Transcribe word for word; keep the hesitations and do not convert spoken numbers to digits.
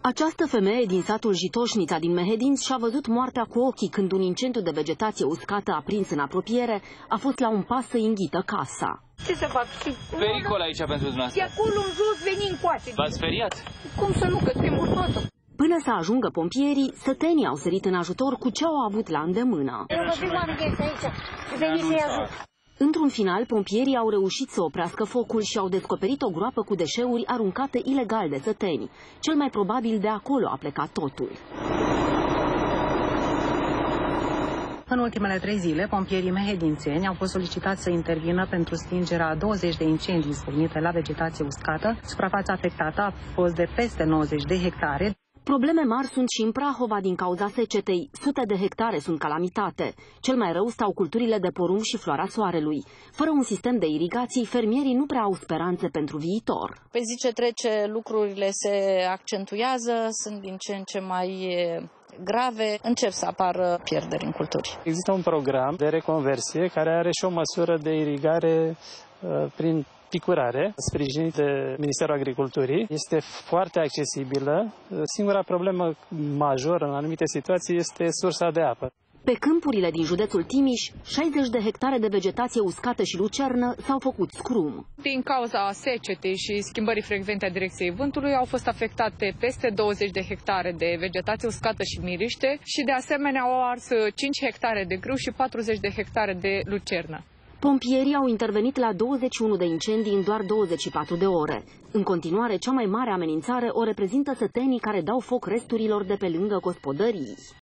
Această femeie din satul Jitoșnița din Mehedinți și-a văzut moartea cu ochii când un incendiu de vegetație uscată aprins în apropiere a fost la un pas să înghită casa. Ce să fac? Pericol aici pentru dumneavoastră. De acolo în jos veni încoace. V-ați speriat? Cum să nu, că tremur totul. Până să ajungă pompierii, sătenii au sărit în ajutor cu ce au avut la îndemână. Într-un final, pompierii au reușit să oprească focul și au descoperit o groapă cu deșeuri aruncate ilegal de săteni. Cel mai probabil de acolo a plecat totul. În ultimele trei zile, pompierii mehedințeni au fost solicitați să intervină pentru stingerea a douăzeci de incendii izbucnite la vegetație uscată. Suprafața afectată a fost de peste nouăzeci de hectare. Probleme mari sunt și în Prahova din cauza secetei. Sute de hectare sunt calamitate. Cel mai rău stau culturile de porumb și floarea soarelui. Fără un sistem de irigații, fermierii nu prea au speranțe pentru viitor. Pe zi ce trece, lucrurile se accentuează, sunt din ce în ce mai grave, încep să apară pierderi în culturi. Există un program de reconversie care are și o măsură de irigare uh, prin picurare, sprijinit de Ministerul Agriculturii. Este foarte accesibilă. Singura problemă majoră în anumite situații este sursa de apă. Pe câmpurile din județul Timiș, șaizeci de hectare de vegetație uscată și lucernă s-au făcut scrum. Din cauza secetei și schimbării frecvente a direcției vântului au fost afectate peste douăzeci de hectare de vegetație uscată și miriște și de asemenea au ars cinci hectare de grâu și patruzeci de hectare de lucernă. Pompierii au intervenit la douăzeci și unu de incendii în doar douăzeci și patru de ore. În continuare, cea mai mare amenințare o reprezintă sătenii care dau foc resturilor de pe lângă gospodării.